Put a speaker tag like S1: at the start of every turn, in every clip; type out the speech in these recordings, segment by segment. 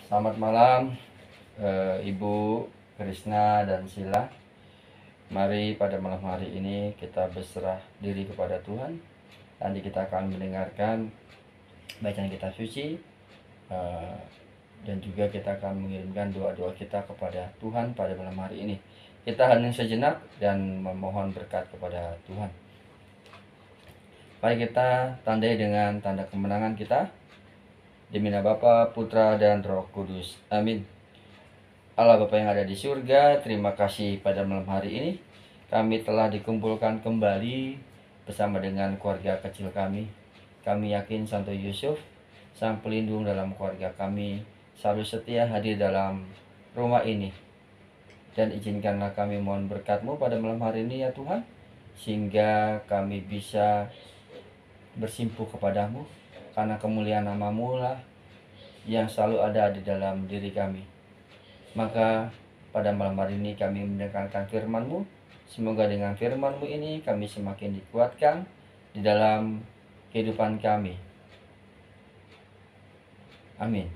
S1: Selamat malam Ibu Krisna dan Sila. Mari pada malam hari ini kita berserah diri kepada Tuhan. Nanti kita akan mendengarkan bacaan kitab suci, dan juga kita akan mengirimkan doa-doa kita kepada Tuhan pada malam hari ini. Kita hening sejenak dan memohon berkat kepada Tuhan. Mari kita tandai dengan tanda kemenangan kita. Demi nama Bapa, Putra, dan Roh Kudus. Amin. Allah Bapa yang ada di surga, terima kasih pada malam hari ini. Kami telah dikumpulkan kembali bersama dengan keluarga kecil kami. Kami yakin Santo Yusuf, Sang Pelindung dalam keluarga kami, selalu setia hadir dalam rumah ini. Dan izinkanlah kami mohon berkat-Mu pada malam hari ini ya Tuhan, sehingga kami bisa bersimpuh kepadamu, karena kemuliaan nama-Mu lah yang selalu ada di dalam diri kami. Maka pada malam hari ini kami mendengarkan firman-Mu. Semoga dengan firman-Mu ini kami semakin dikuatkan di dalam kehidupan kami. Amin.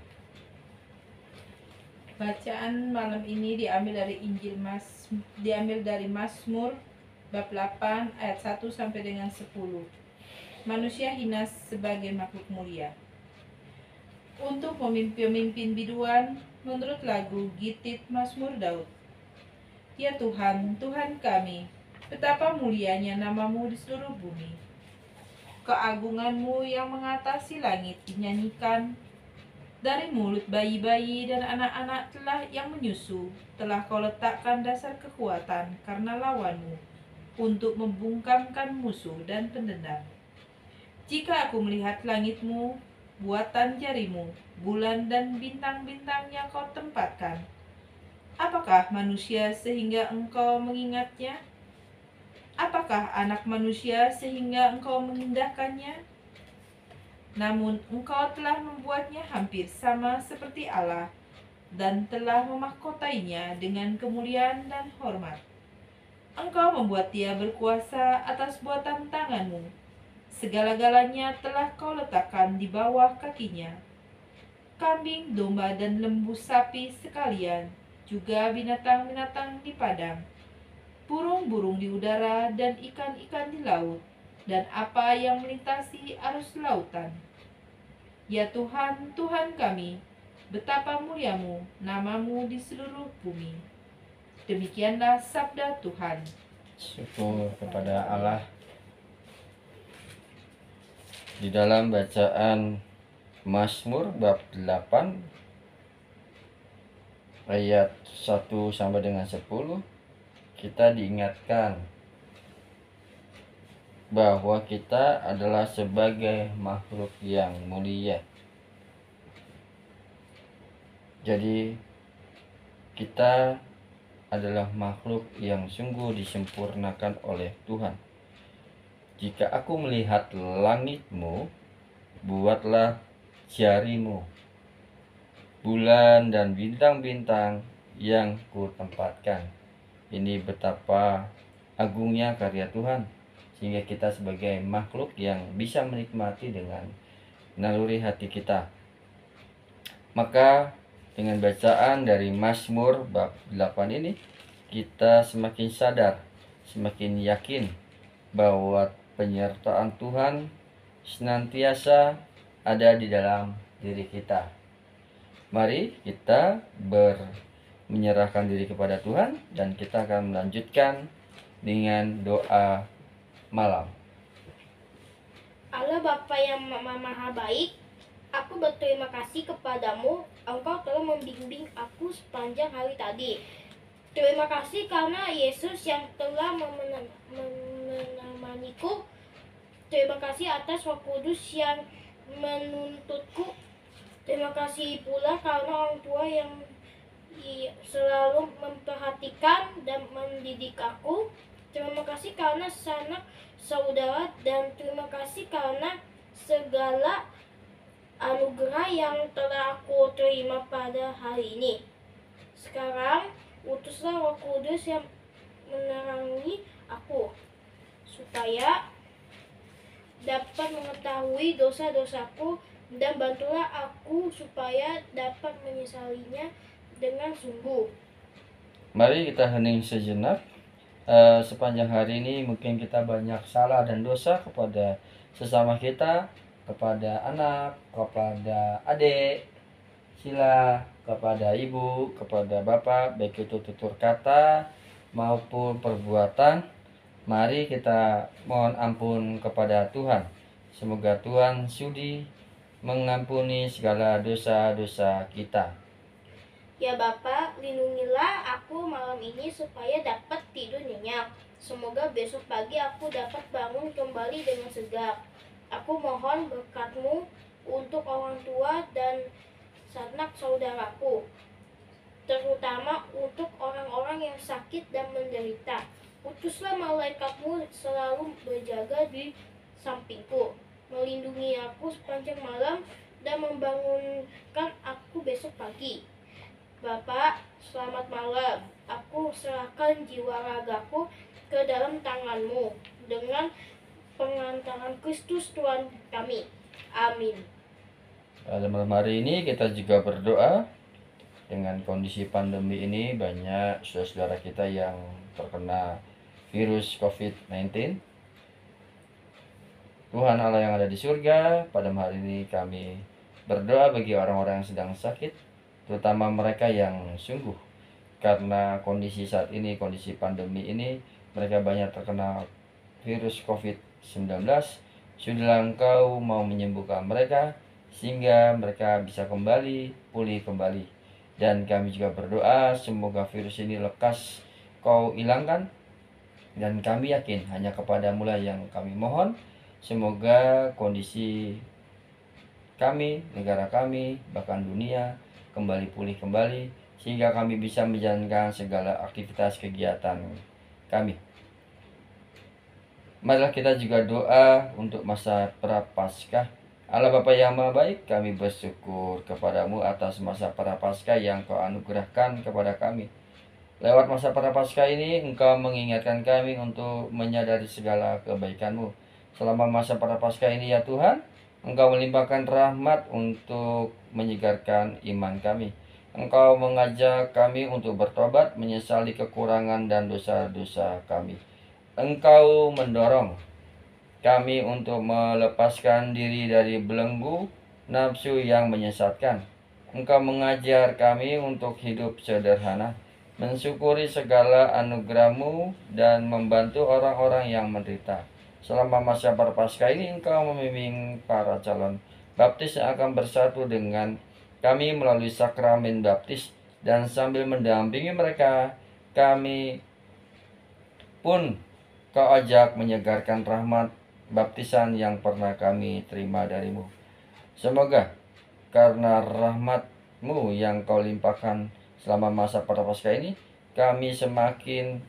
S2: Bacaan malam ini diambil dari Mazmur bab 8 ayat 1 sampai dengan 10. Manusia hina sebagai makhluk mulia. Untuk pemimpin biduan menurut lagu Gitit Mazmur Daud. Ya Tuhan, Tuhan kami, betapa mulianya nama-Mu di seluruh bumi. Keagungan-Mu yang mengatasi langit dinyanyikan. Dari mulut bayi-bayi dan anak-anak yang menyusu, telah Kau letakkan dasar kekuatan karena lawan-Mu, untuk membungkamkan musuh dan pendendam. Jika aku melihat langit-Mu, buatan jari-Mu, bulan dan bintang-bintang yang Kau tempatkan, apakah manusia sehingga Engkau mengingatnya? Apakah anak manusia sehingga Engkau mengindahkannya? Namun Engkau telah membuatnya hampir sama seperti Allah, dan telah memahkotainya dengan kemuliaan dan hormat. Engkau membuat dia berkuasa atas buatan tangan-Mu. Segala-galanya telah Kau letakkan di bawah kakinya. Kambing, domba, dan lembu sapi sekalian, juga binatang-binatang di padang, burung-burung di udara, dan ikan-ikan di laut, dan apa yang melintasi arus lautan. Ya Tuhan, Tuhan kami, betapa mulia-Mu nama-Mu di seluruh bumi. Demikianlah sabda Tuhan.
S1: Syukur kepada Allah. Di dalam bacaan Mazmur bab 8 ayat 1 sampai dengan 10, kita diingatkan bahwa kita adalah sebagai makhluk yang mulia. Jadi kita adalah makhluk yang sungguh disempurnakan oleh Tuhan. Jika aku melihat langit-Mu, buatlah jari-Mu, bulan dan bintang-bintang yang Kutempatkan. Ini betapa agungnya karya Tuhan, sehingga kita sebagai makhluk yang bisa menikmati dengan naluri hati kita. Maka dengan bacaan dari Mazmur bab 8 ini, kita semakin sadar, semakin yakin bahwa penyertaan Tuhan senantiasa ada di dalam diri kita. Mari kita menyerahkan diri kepada Tuhan, dan kita akan melanjutkan dengan doa malam.
S3: Allah Bapa yang maha baik, aku berterima kasih kepadamu. Engkau telah membimbing aku sepanjang hari tadi. Terima kasih karena Yesus yang telah menemaniku. Terima kasih atas Roh Kudus yang menuntutku. Terima kasih pula karena orang tua yang selalu memperhatikan dan mendidik aku. Terima kasih karena sanak saudara, dan terima kasih karena segala anugerah yang telah aku terima pada hari ini. Sekarang utuslah Roh Kudus yang menerangi aku, supaya dapat mengetahui dosa-dosaku dan bantulah aku supaya dapat menyesalinya dengan sungguh.
S1: Mari kita hening sejenak. Sepanjang hari ini mungkin kita banyak salah dan dosa kepada sesama kita, kepada anak, kepada adik, sila, kepada ibu, kepada bapak, baik itu tutur kata maupun perbuatan. Mari kita mohon ampun kepada Tuhan. Semoga Tuhan sudi mengampuni segala dosa-dosa kita.
S3: Ya Bapa, lindungilah aku malam ini supaya dapat tidur nyenyak. Semoga besok pagi aku dapat bangun kembali dengan segar. Aku mohon berkat-Mu untuk orang tua dan sanak saudaraku, terutama untuk orang-orang yang sakit dan menderita. Utuslah malaikat-Mu selalu berjaga di sampingku, melindungi aku sepanjang malam dan membangunkan aku besok pagi. Bapak, selamat malam. Aku serahkan jiwa ragaku ke dalam tangan-Mu dengan pengantaran Kristus Tuhan kami. Amin.
S1: Pada malam hari ini kita juga berdoa. Dengan kondisi pandemi ini banyak saudara-saudara kita yang terkena virus COVID-19. Tuhan Allah yang ada di surga, pada hari ini kami berdoa bagi orang-orang yang sedang sakit, terutama mereka yang sungguh karena kondisi saat ini, kondisi pandemi ini, mereka banyak terkena virus COVID-19. Sudahlah Engkau mau menyembuhkan mereka sehingga mereka bisa kembali pulih kembali. Dan kami juga berdoa semoga virus ini lekas Kau hilangkan, dan kami yakin hanya kepadamu lah yang kami mohon. Semoga kondisi kami, negara kami, bahkan dunia kembali pulih kembali sehingga kami bisa menjalankan segala aktivitas kegiatan kami. Marilah kita juga doa untuk masa Prapaskah. Allah Bapa yang Maha Baik, kami bersyukur kepadamu atas masa Prapaskah yang Kau anugerahkan kepada kami. Lewat masa Prapaskah ini Engkau mengingatkan kami untuk menyadari segala kebaikan-Mu. Selama masa Prapaskah ini ya Tuhan, Engkau melimpahkan rahmat untuk menyegarkan iman kami. Engkau mengajak kami untuk bertobat, menyesali kekurangan dan dosa-dosa kami. Engkau mendorong kami untuk melepaskan diri dari belenggu nafsu yang menyesatkan. Engkau mengajar kami untuk hidup sederhana, mensyukuri segala anugerah-Mu dan membantu orang-orang yang menderita. Selama masa Prapaskah ini Engkau membimbing para calon baptis yang akan bersatu dengan kami melalui sakramen baptis, dan sambil mendampingi mereka, kami pun Kau ajak menyegarkan rahmat baptisan yang pernah kami terima dari-Mu. Semoga karena rahmat-Mu yang Kau limpahkan selama masa Prapaskah ini, kami semakin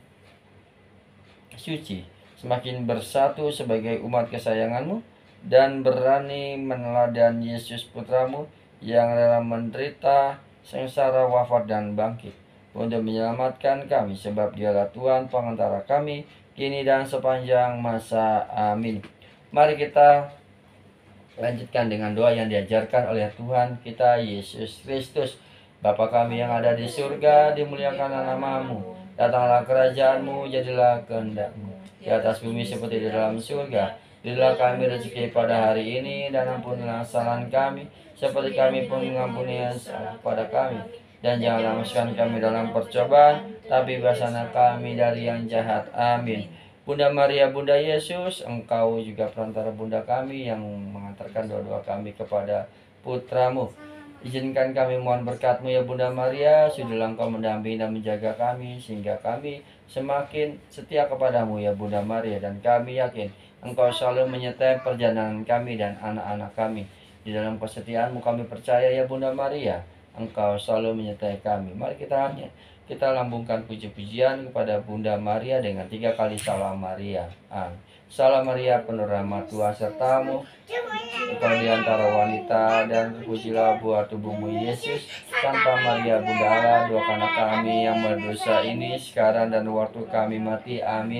S1: suci, semakin bersatu sebagai umat kesayangan-Mu, dan berani meneladani Yesus Putra-Mu yang rela menderita, sengsara, wafat, dan bangkit untuk menyelamatkan kami, sebab Dialah Tuhan pengantara kami, kini dan sepanjang masa. Amin. Mari kita lanjutkan dengan doa yang diajarkan oleh Tuhan kita Yesus Kristus. Bapa kami yang ada di surga, dimuliakanlah nama-Mu. Datanglah kerajaan-Mu, jadilah kehendak-Mu di atas bumi seperti di dalam surga. Berilah kami rezeki pada hari ini, dan ampunilah kesalahan kami seperti kami pun mengampuni yang salah pada kami. Dan janganlah masukkan kami dalam percobaan, tapi bebaskanlah kami dari yang jahat. Amin. Bunda Maria, Bunda Yesus, Engkau juga perantara Bunda kami yang mengantarkan doa-doa kami kepada Putra-Mu. Izinkan kami mohon berkat-Mu ya Bunda Maria, sudahlah Engkau mendampingi dan menjaga kami, sehingga kami semakin setia kepadamu ya Bunda Maria. Dan kami yakin Engkau selalu menyertai perjalanan kami dan anak-anak kami. Di dalam kesetiaan-Mu kami percaya ya Bunda Maria, Engkau selalu menyertai kami. Mari kita lambungkan puji-pujian kepada Bunda Maria dengan 3 kali salam Maria. Amin. Salam Maria, penuh rahmat, Tuhan sertamu. Engkau di antara wanita, dan terpujilah buah tubuhmu Yesus. Santa Maria Bunda Allah, doakanlah kami yang berdosa ini sekarang dan waktu kami mati. Amin.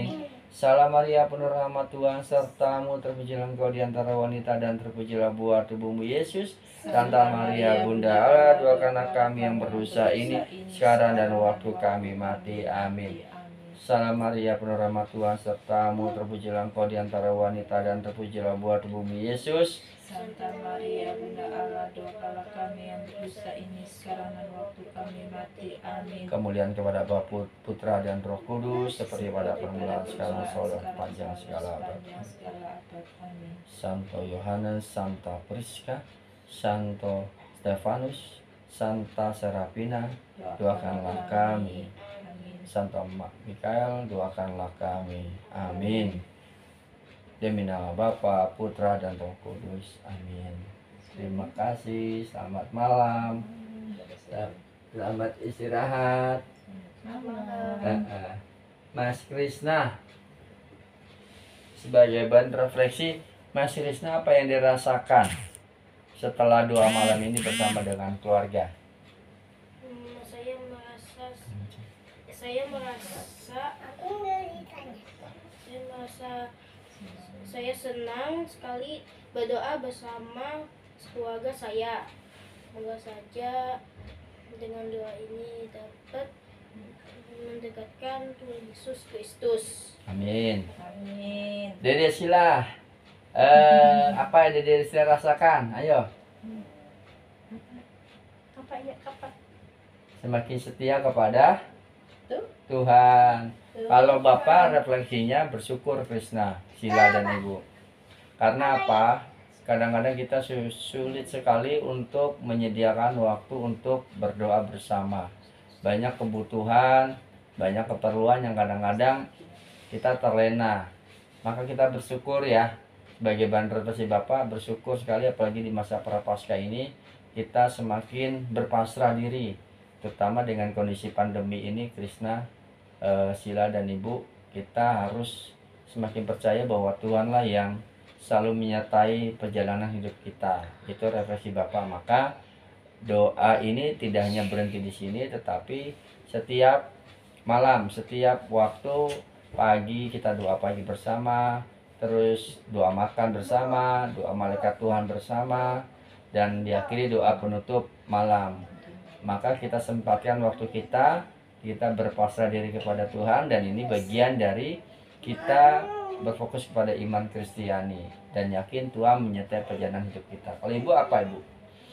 S1: Salam Maria, penuh rahmat Tuhan sertamu, terpujilah engkau di antara wanita dan terpujilah buah tubuhmu Yesus. Santa Maria, Bunda Allah, doakanlah kami yang berdosa ini, sekarang dan waktu kami mati. Amin. Salam Maria, penuh rahmat Tuhan sertamu, terpujilah engkau di antara wanita dan terpujilah buah tubuhmu Yesus.
S2: Santa Maria, Bunda Allah, doakanlah kami yang berdosa ini, sekarang dan waktu kami mati. Amin.
S1: Kemuliaan kepada Bapa, Putra dan Roh Kudus, seperti pada permulaan, sekarang, selalu, panjang segala abad.
S2: Amin.
S1: Santo Yohanes, Santa Priska, Santo Stefanus, Santa Serafina, doakanlah kami.
S2: Amin.
S1: Santo Mikael, doakanlah kami. Amin. Demi nama Bapa, Putra dan Roh Kudus. Amin. Terima kasih. Selamat malam. Selamat istirahat. Mas Krisna, sebagai bahan refleksi, Mas Krisna apa yang dirasakan setelah doa malam ini bersama dengan keluarga?
S3: Saya merasa saya senang sekali berdoa bersama keluarga saya. Semoga saja dengan doa ini dapat mendekatkan Tuhan Yesus Kristus.
S1: Amin.
S2: Amin.
S1: Dede Sila, apa yang Dede Sila rasakan? Ayo.
S2: Apa?
S1: Semakin setia kepada
S2: Tuh.
S1: Tuhan. Kalau Bapak refleksinya bersyukur Krisna, Sila dan Ibu. Karena apa? Kadang-kadang kita sulit sekali untuk menyediakan waktu untuk berdoa bersama. Banyak kebutuhan, banyak keperluan yang kadang-kadang kita terlena. Maka kita bersyukur ya, sebagai bahan refleksi Bapak, bersyukur sekali apalagi di masa prapaskah ini kita semakin berpasrah diri, terutama dengan kondisi pandemi ini. Krisna, Sila dan Ibu, kita harus semakin percaya bahwa Tuhanlah yang selalu menyertai perjalanan hidup kita. Itu refleksi Bapak. Maka doa ini tidak hanya berhenti di sini, tetapi setiap malam, setiap waktu, pagi kita doa pagi bersama, terus doa makan bersama, doa malaikat Tuhan bersama, dan diakhiri doa penutup malam. Maka kita sempatkan waktu kita berpasrah diri kepada Tuhan, dan ini bagian dari kita berfokus kepada iman Kristiani dan yakin Tuhan menyertai perjalanan hidup kita. Kalau Ibu apa Ibu?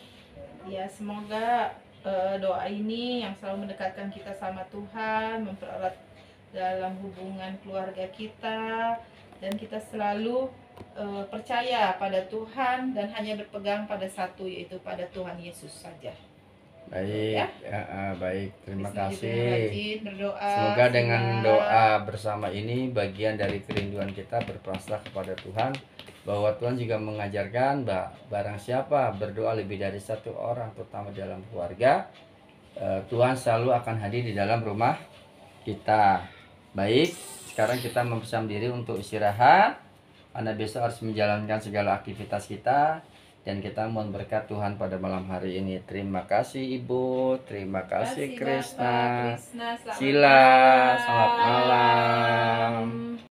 S2: Ya, semoga doa ini yang selalu mendekatkan kita sama Tuhan, mempererat dalam hubungan keluarga kita, dan kita selalu percaya pada Tuhan dan hanya berpegang pada satu, yaitu pada Tuhan Yesus saja.
S1: Baik, baik. Terima
S2: Krisna juga
S1: kasih.
S2: rajin berdoa.
S1: Semoga dengan
S2: Sila.
S1: doa bersama ini bagian dari kerinduan kita berpasrah kepada Tuhan, bahwa Tuhan juga mengajarkan barang siapa berdoa lebih dari satu orang, terutama dalam keluarga, Tuhan selalu akan hadir di dalam rumah kita. Baik, sekarang kita mempersiapkan diri untuk istirahat, karena besok harus menjalankan segala aktivitas kita. Dan kita mohon berkat Tuhan pada malam hari ini. Terima kasih Ibu, terima kasih Krisna,
S2: Sila,
S1: Sila, selamat malam.